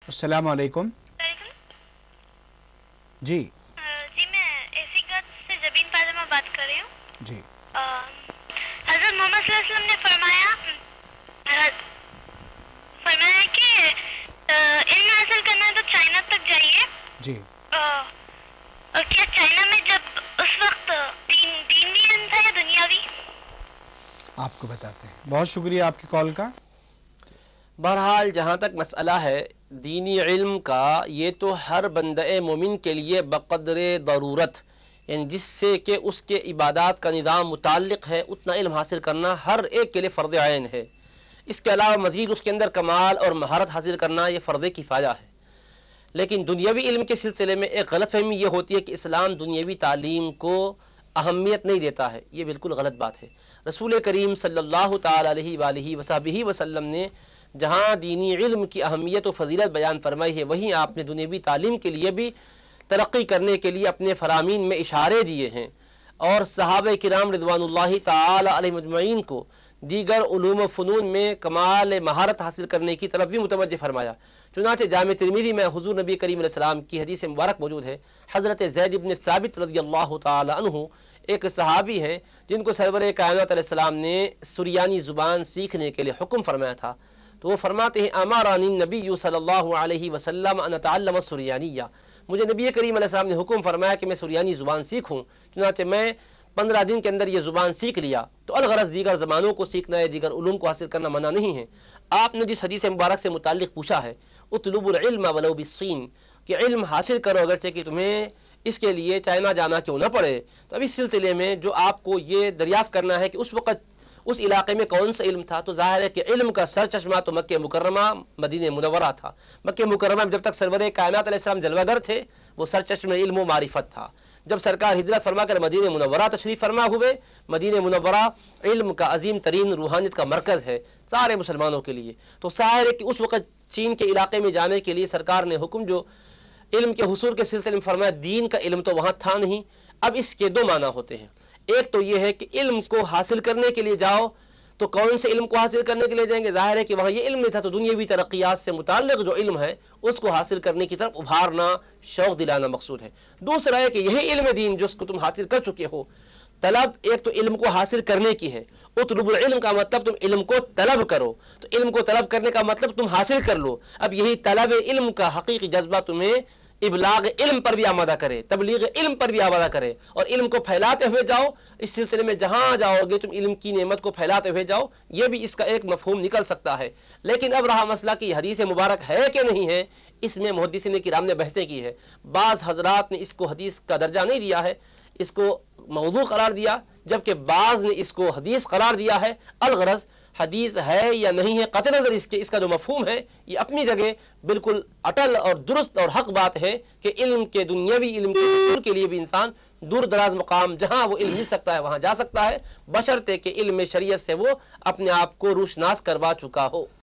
अस्सलाम वालेकुम। जी जी, मैं ऐसी गत से जबीन पाजमा बात कर रही हूँ। जी हज़रत मोहम्मद सल्लल्लाहु अलैहि वसल्लम ने फरमाया कि इल्म हासिल करना है तो चाइना तक जाइए। जी और क्या चाइना में जब उस वक्त दीनी इल्म था या दुनियावी? आपको बताते हैं। बहुत शुक्रिया आपकी कॉल का। बहरहाल जहाँ तक मसला है दीनी इल्म का, ये तो हर बंदे मोमिन के लिए बक़द्रे ज़रूरत, यानी जिससे कि उसके इबादत का निज़ाम मुताल्लिक़ है, उतना इल्म हासिल करना हर एक के लिए फ़र्ज़ ऐन है। इसके अलावा मज़ीद उसके अंदर कमाल और महारत हासिल करना ये फ़र्ज़ किफ़ाया है। लेकिन दुनियावी इल्म के सिलसिले में एक गलत फहमी ये होती है कि इस्लाम दुनियावी तालीम को अहमियत नहीं देता है। ये बिल्कुल गलत बात है। रसूल करीम सल्लल्लाहु तआला अलैहि वसल्लम ने जहाँ दीनी इल्म की अहमियत और फजीलत बयान फरमाई है, वहीं आपने दुनियावी तालीम के लिए भी तरक्की करने के लिए अपने फरामीन में इशारे दिए हैं और सहाबे किराम रिदवानुल्लाहि तआला अलैहिम अजमईन को दीगर उलूम फ़नून में कमाल महारत हासिल करने की तरफ भी मुतवज्जह फरमाया। चुनांचे जामे तिरमिज़ी में हुज़ूर नबी करीम अलैहिस्सलाम की हदीस मुबारक मौजूद है। हज़रत ज़ैद इब्न साबित रज़ियल्लाहु तआला अन्हु एक सहाबी हैं जिनको सरवर कायनात अलैहिस्सलाम ने सुरियानी ज़ुबान सीखने के लिए हुक्म फरमाया था। तो वो फरमाते हैं, अमरानी नबी सल्लल्लाहु अलैहि वसल्लम अन अतअल्लम सुरियानिया, मुझे नबी करीम अलैहिस्सलाम ने हुक्म फरमाया कि मैं सुरियानी ज़ुबान सीखूँ। चुनांचे मैं 15 दिन के अंदर ये ज़ुबान सीख लिया। तो अलगरज दीगर ज़बानों को सीखना है, दीगर उलूम को हासिल करना मना नहीं है। आपने जिस हदीस मुबारक से मुताल्लिक़ पूछा है, उतलुबुल इल्म वलौ बिस्सीन, कि इल्म हासिल करो अगरचे कि तुम्हें इसके लिए चाइना जाना क्यों न पड़े। तो अब इस सिलसिले में जो आपको ये दरियाफ़्त करना है कि उस वक़्त उस इलाके में कौन सा इल्म था, तो ज़ाहिर है कि इल्म का सर चश्मा तो मक्के मुकर्रमा मदीने मुनव्वरा था। मक्के मुकर्रमा में जब तक सरवर कायनात अलैहिस्सलाम जलवागर थे, वो सर चश्मे इल्म व मारिफत था। जब सरकार हिजरत फरमा कर मदीने मुनव्वरा तशरीफ़ फरमा हुए, मदीने मुनव्वरा इल्म का अजीम तरीन रूहानियत का मरकज़ है सारे मुसलमानों के लिए। तो ज़ाहिर है कि उस वक़्त चीन के इलाके में जाने के लिए सरकार ने हुक्म जो इल्म के हुसूल के सिलसिले में फरमाया, दीन का इल्म तो वहाँ था नहीं। अब इसके दो माना होते हैं। एक तो ये है कि इल्म को हासिल करने के लिए जाओ, तो कौन से इल्म को हासिल करने के लिए जाएंगे? ज़ाहिर है कि वहाँ ये इल्म नहीं था, तो दुनियावी तरक्यात से मुताल्लिक़ जो इल्म है उसको हासिल करने की तरफ उभारना, शौक़ दिलाना मकसूद है। दूसरा है कि यही इल्म दीन जिसको तुम हासिल कर चुके हो, तलब एक तो इल्म को हासिल करने की है। उतलुबुल इल्म का मतलब तुम इल्म को तलब करो, तो इल्म को तलब करने का मतलब तुम हासिल कर लो। अब यही तलब इल्म का हकीकी जज्बा तुम्हें इबलाग इल्म पर भी आमादा करे, तबलीग इल्म पर भी आमादा करे और इल्म को फैलाते हुए जाओ। इस सिलसिले में जहां जाओगे तुम इल्म की नेमत को फैलाते हुए जाओ, यह भी इसका एक मफहूम निकल सकता है। लेकिन अब रहा मसला कि हदीस मुबारक है कि नहीं है, इसमें मुहद्दिसीन किराम ने बहसें की है। बाज़ हजरात ने इसको हदीस का दर्जा नहीं दिया है, इसको मौजू करार दिया, जबकि बाज़ ने इसको हदीस करार दिया है। अलगरज हदीस है या नहीं है, कतई नज़र इसका जो मफहूम है ये अपनी जगह बिल्कुल अटल और दुरुस्त और हक बात है कि इल्म के दुनियावी इल्म के लिए भी इंसान दूर दराज मुकाम जहां वो इल्म मिल सकता है वहां जा सकता है, बशर्ते कि इल्म शरीयत से वो अपने आप को रूशनास करवा चुका हो।